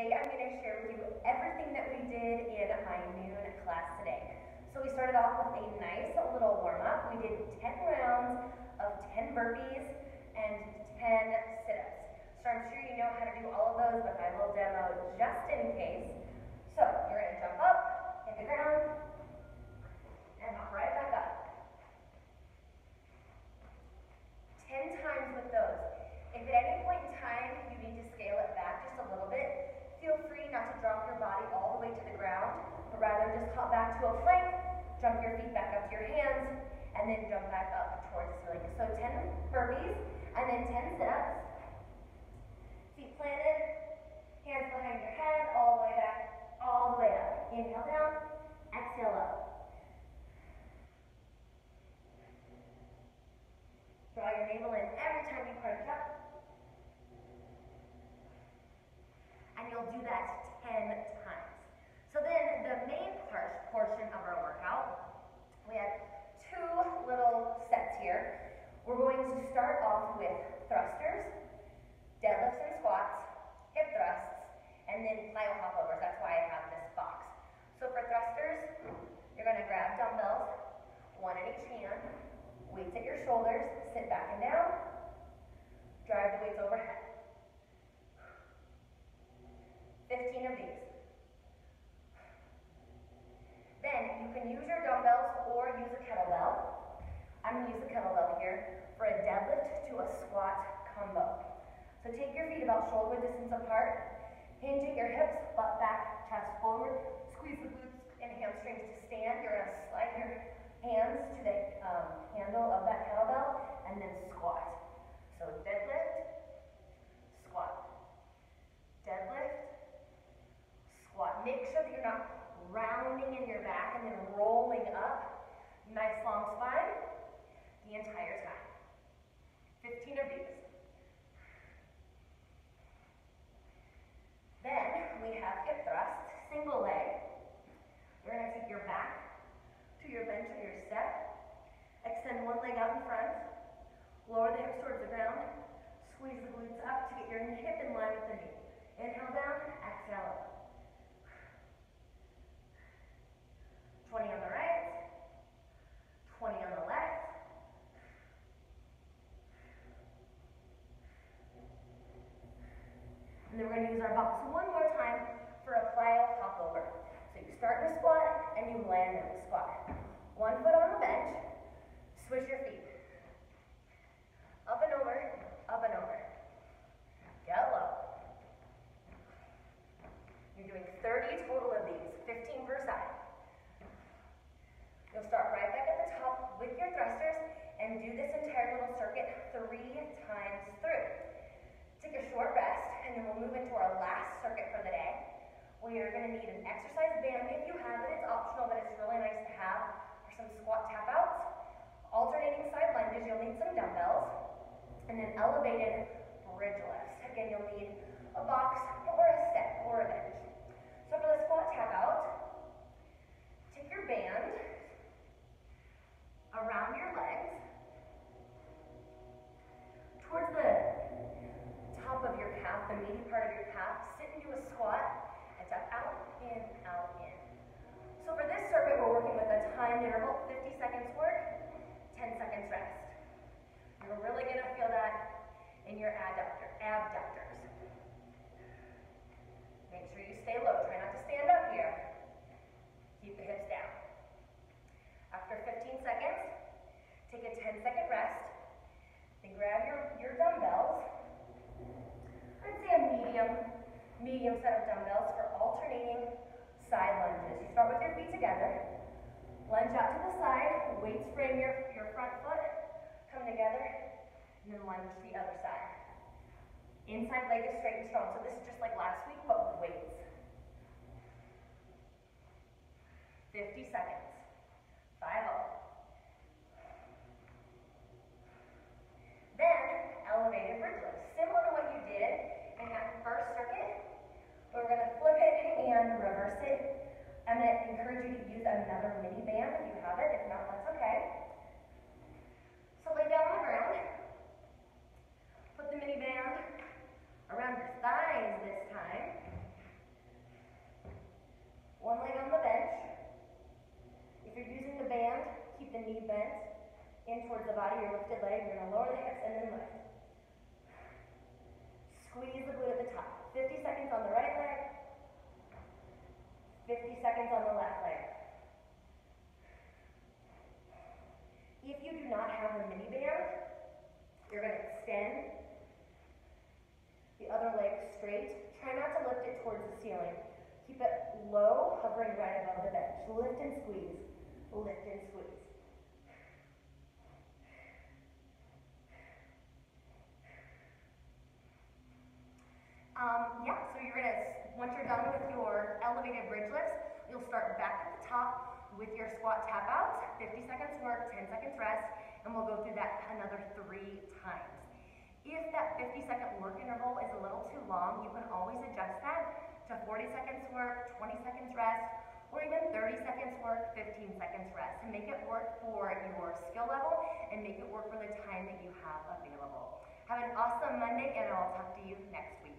Today I'm going to share with you everything that we did in my noon class today. So we started off with a nice little warm-up. We did 10 rounds of 10 burpees and 10 sit-ups. So I'm sure you know how to do all of those, but I will demo just in case. So you're going to jump up, hit the ground, and hop right back up. 10 times with those. If at any point in time you need to scale it back just a little bit, feel free not to drop your body all the way to the ground, but rather just hop back to a plank, jump your feet back up to your hands, and then jump back up towards the ceiling. So 10 burpees, and then 10 sit-ups. Feet planted, hands behind your head, all the way back, all the way up. Inhale down, exhale up. Draw your navel in every time you crunch up. And you'll do that 10 times. So then the main portion of our workout, we had 2 little sets here. We're going to start off with thrusters, deadlifts and squats, hip thrusts, and then plyo hopovers. That's why I have this box. So for thrusters, you're going to grab dumbbells, 1 in each hand, weights at your shoulders, sit back and down, drive the weights overhead. 15 of these. Then you can use your dumbbells or use a kettlebell. I'm going to use a kettlebell here for a deadlift to a squat combo. So take your feet about shoulder distance apart, hinge at your hips, butt back, chest forward, squeeze the glutes and hamstrings to stand. You're going to slide your hands to the handle of that kettlebell and then squat. So deadlift, squat, deadlift, squat. Make sure that you're not rounding in your back and then rolling up. Nice long spine the entire time. 15 of these. Then we have hip thrust, single leg. You're going to take your back to your bench or your step. Extend one leg out in front. Lower the hips towards the ground. Squeeze the glutes up to get your hip in line with the knee. Inhale down, exhale up. 20 on the right, 20 on the left. And then we're going to use our box one more time for a plyo hop over. So you start in a squat and you land in a squat. 1 foot on the bench, switch your feet. Up and over, up and over. Get low. You're doing 30 total of these, 15 per side. You'll start right back at the top with your thrusters and do this entire little circuit 3 times through. Take a short rest and then we'll move into our last circuit for the day. We are going to need an exercise band. If you have it, it's optional, but it's really nice to have for some squat tap outs. Alternating side lunges, you'll need some dumbbells. And then elevated bridge lifts. Again, you'll need a box or a step or a bench. So for the squat tap out, take your band around your legs, towards the top of your calf, the meaty part of your calf, sit into a squat, and tap out, in, out, in. So for this circuit, we're working with a timed interval, 50 seconds work, 10 seconds rest. You're really going to feel that in your abductors. Make sure you stay low, try not to stand up here. Keep the hips down. After 15 seconds, take a 10-second rest. Then grab your dumbbells. I'd say a medium set of dumbbells for alternating side lunges. You start with your feet together. Lunge out to the side. Weights frame your front foot. Come together. And then lunge to the other side. Inside leg is straight and strong. So this is just like last week, but with weights. 50 seconds. 5-0. Then, elevated bridge lifts. Similar to what you did in that first circuit, but we're going to flip it and reverse it. I'm going to encourage you to use another mini band if you have it. If not, that's okay. So lay down on the ground. Put the mini band around your thighs this time. the hips and then lift. Squeeze the glute at the top. 50 seconds on the right leg, 50 seconds on the left leg. If you do not have a mini band, you're going to extend the other leg straight. Try not to lift it towards the ceiling. Keep it low, hovering right above the bench. Lift and squeeze. Lift and squeeze. So you're going to, once you're done with your elevated bridge lifts, you'll start back at the top with your squat tap outs. 50 seconds work, 10 seconds rest, and we'll go through that another 3 times. If that 50-second work interval is a little too long, you can always adjust that to 40 seconds work, 20 seconds rest, or even 30 seconds work, 15 seconds rest, to make it work for your skill level and make it work for the time that you have available. Have an awesome Monday, and I'll talk to you next week.